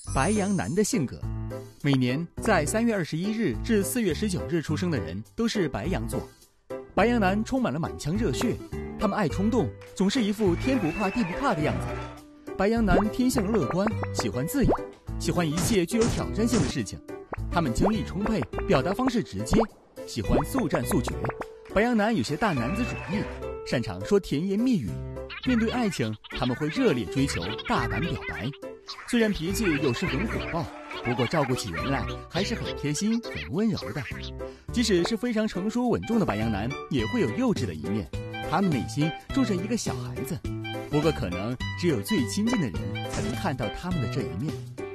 白羊男的性格。每年在3月21日至4月19日出生的人都是白羊座。白羊男充满了满腔热血，他们爱冲动，总是一副天不怕地不怕的样子。白羊男天性乐观，喜欢自由，喜欢一切具有挑战性的事情。他们精力充沛，表达方式直接，喜欢速战速决。白羊男有些大男子主义，擅长说甜言蜜语。面对爱情，他们会热烈追求，大胆表白。虽然脾气有时很火爆，不过照顾起人来还是很贴心、很温柔的。即使是非常成熟稳重的白羊男，也会有幼稚的一面。他们内心住着一个小孩子，不过可能只有最亲近的人才能看到他们的这一面。